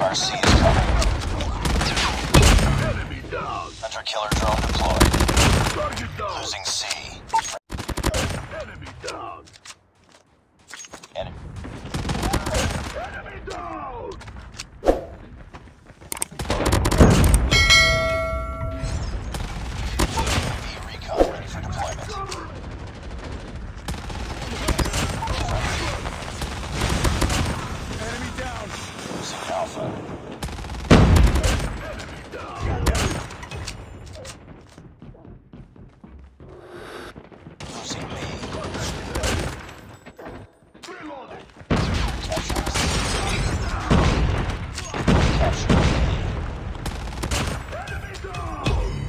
RC is coming. Enemy down. Hunter-killer drone deployed. Target down. Losing C. Enemy down. Enemy. Enemy down. UAV recon ready for deployment. Enemy down. Losing Alpha. Enemy down. Losing B. Reloading. Capture C. Capture B. Enemy down.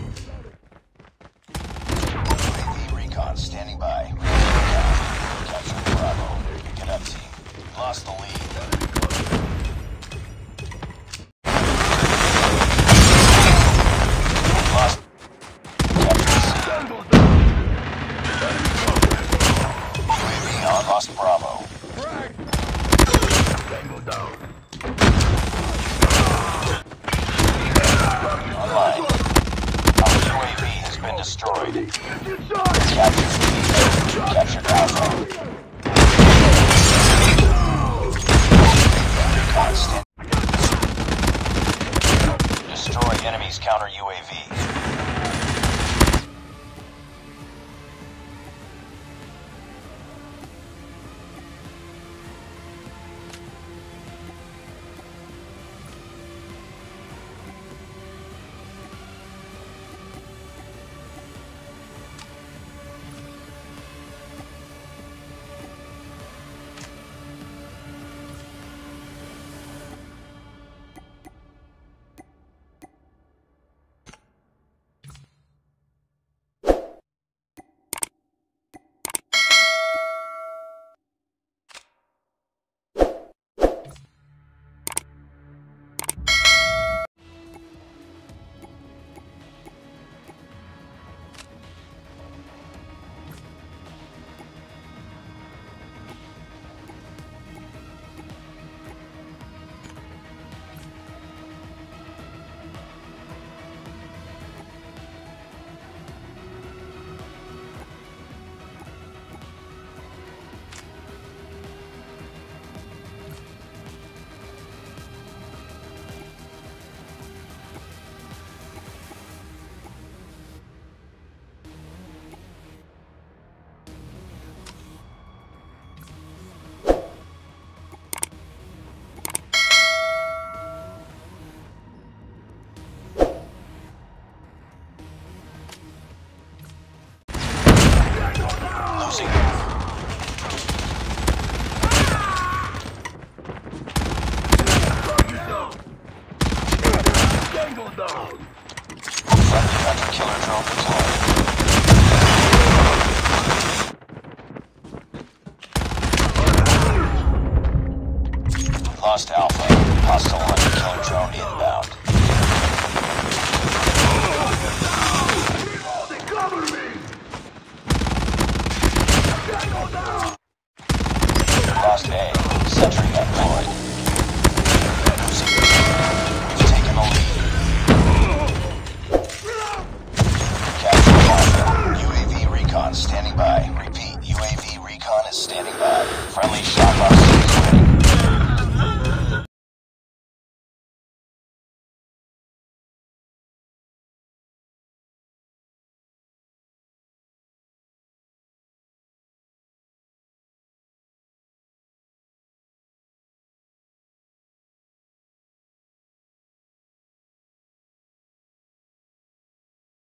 UAV recon standing by. Capture Bravo. Pick it up, team. Lost the lead. Lost. Capture C. Tango down. UAV on. Lost Bravo. Frag. Tango down. Online. Our UAV has been destroyed. Inside. Capture C. Capture Alpha. Recon stand. Destroy enemy's counter UAV.